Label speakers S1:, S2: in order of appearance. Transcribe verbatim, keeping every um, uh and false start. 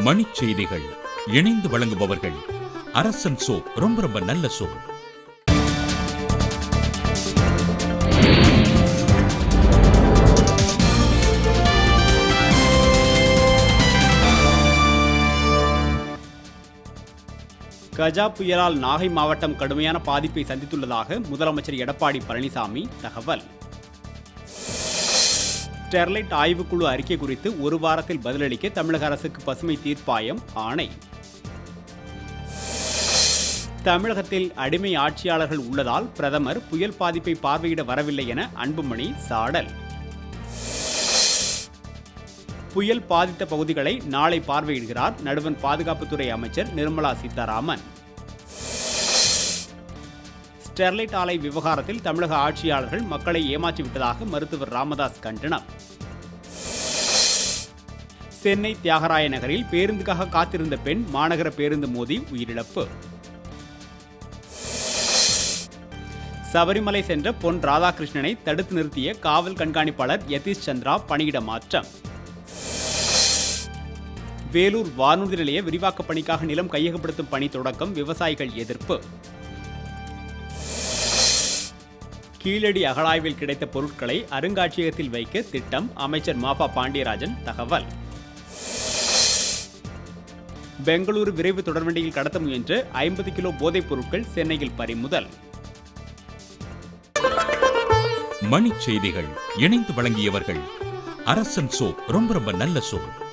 S1: மணிச் செய்திகள் இணைந்து வழங்குபவர்கள் அரசன் சோப். ரொம்ப ரொம்ப நல்ல சோப்.
S2: கஜா புயலால் நாகை மாவட்டம் கடுமையான பாதிப்பை சந்தித்துள்ளதாக முதலமைச்சர் எடப்பாடி பழனிசாமி தகவல். ஸ்டெர்லைட் ஆய்வுக்குழு அறிக்கை குறித்து ஒரு வாரத்தில் பதிலளிக்க தமிழக அரசுக்கு பசுமை தீர்ப்பாயம் ஆணை. தமிழகத்தில் அடிமை ஆட்சியாளர்கள் உள்ளதால் பிரதமர் புயல் பாதிப்பை பார்வையிட வரவில்லை என அன்புமணி சாடல். புயல் பாதித்த பகுதிகளை நாளை பார்வையிடுகிறார் நடுவண் பாதுகாப்புத்துறை அமைச்சர் நிர்மலா சீதாராமன். ஸ்டெர்லைட் ஆலை விவகாரத்தில் தமிழக ஆட்சியாளர்கள் மக்களை ஏமாற்றிவிட்டதாக மருத்துவர் ராமதாஸ் கண்டனம். சென்னை தியாகராய நகரில் பேருந்துக்காக காத்திருந்த பெண் மாநகர பேருந்து மோதி உயிரிழப்பு. சபரிமலை சென்ற பொன் ராதாகிருஷ்ணனை தடுத்து நிறுத்திய காவல் கண்காணிப்பாளர் யதீஷ் சந்திரா பணியிட மாற்றம். வேலூர் வானூர்தி நிலைய விரிவாக்க பணிக்காக நிலம் கையகப்படுத்தும் பணி தொடக்கம், விவசாயிகள் எதிர்ப்பு. கீழடி அகழாய்வில் கிடைத்த பொருட்களை அருங்காட்சியகத்தில் வைக்க திட்டம், அமைச்சர் மாபா பாண்டியராஜன் தகவல். பெங்களூரு விரைவு தொடர்வண்டியில் கடத்த முயன்ற ஐம்பது கிலோ போதைப் பொருட்கள் சென்னையில் பறிமுதல்.
S1: மணிச் செய்திகள் இணைந்து வழங்கியவர்கள் அரசன் சோப். ரொம்ப ரொம்ப நல்ல சோப்.